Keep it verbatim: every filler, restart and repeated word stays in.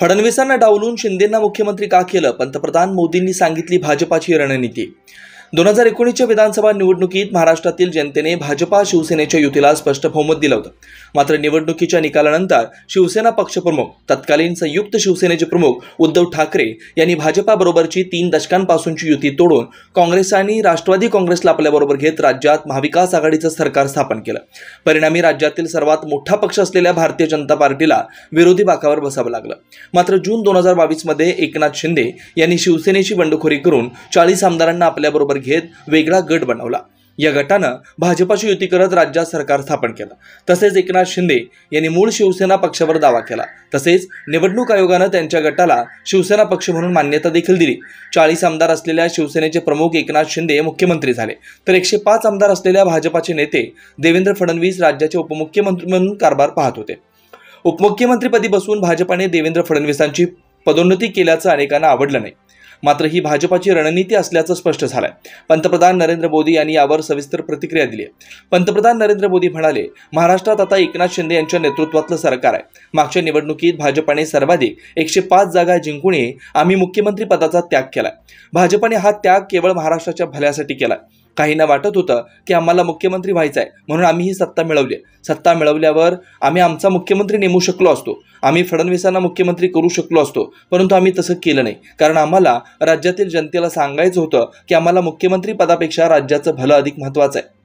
फडणवीसांना डावलून शिंदेंना मुख्यमंत्री का केलं? पंतप्रधान मोदींनी सांगितली भाजपाची रणनीती। दोन हजार एकोणीसच्या विधानसभा निवडणुकीत महाराष्ट्रातील जनतेने भाजपा शिवसेनेच्या युतीला स्पष्ट बहुमत दिलं होतं। मात्र निवडणुकीच्या निकालानंतर शिवसेना पक्षप्रमुख तत्कालीन संयुक्त शिवसेनेचे प्रमुख उद्धव ठाकरे यांनी भाजपाबरोबरची तीन दशकांपासूनची युती तोडून काँग्रेस आणि राष्ट्रवादी काँग्रेसला आपल्याबरोबर घेत राज्यात महाविकास आघाडीचं सरकार स्थापन केलं। परिणामी राज्यातील सर्वात मोठा पक्ष असलेल्या भारतीय जनता पार्टीला विरोधी बाकावर बसावं लागलं। मात्र जून दोन हजार बावीस मध्ये एकनाथ शिंदे यांनी शिवसेनेची बंडखोरी करून चाळीस आमदारांना आपल्याबरोबर घेत वेगळा गट बनवला। या गटानं भाजपाची युती करत राज्यात सरकार स्थापन केलं। तसेच एकनाथ शिंदे यांनी मूळ शिवसेना पक्षावर दावा केला। तसेच निवडणूक आयोगानं त्यांच्या गटाला शिवसेना पक्ष म्हणून मान्यता देखील दिली। चाळीस आमदार असलेल्या शिवसेनेचे प्रमुख एकनाथ शिंदे मुख्यमंत्री झाले, तर एकशे पाच आमदार असलेल्या भाजपाचे नेते देवेंद्र फडणवीस राज्याचे उपमुख्यमंत्री म्हणून कारभार पाहत होते। उपमुख्यमंत्रीपदी बसून भाजपाने देवेंद्र फडणवीसांची पदोन्नती केल्याचं अनेकांना आवडलं नाही। मात्र ही भाजपाची रणनीती असल्याचं स्पष्ट झालंय। पंतप्रधान नरेंद्र मोदी यांनी यावर सविस्तर प्रतिक्रिया दिली आहे। पंतप्रधान नरेंद्र मोदी म्हणाले, महाराष्ट्रात आता एकनाथ शिंदे यांच्या नेतृत्वातलं सरकार आहे। मागच्या निवडणुकीत भाजपाने सर्वाधिक एकशे पाच जागा जिंकूनही आम्ही मुख्यमंत्री पदाचा त्याग केलाय। भाजपाने हा त्याग केवळ महाराष्ट्राच्या भल्यासाठी केलाय। काहींना वाटत होतं की आम्हाला मुख्यमंत्री व्हायचं आहे म्हणून आम्ही ही सत्ता मिळवली। सत्ता मिळवल्यावर आम्ही आमचा मुख्यमंत्री नेमू शकलो असतो, आम्ही फडणवीसांना मुख्यमंत्री करू शकलो असतो, परंतु आम्ही तसं केलं नाही। कारण आम्हाला राज्यातील जनतेला सांगायचं होतं की आम्हाला मुख्यमंत्री पदापेक्षा राज्याचं भलं अधिक महत्त्वाचं आहे।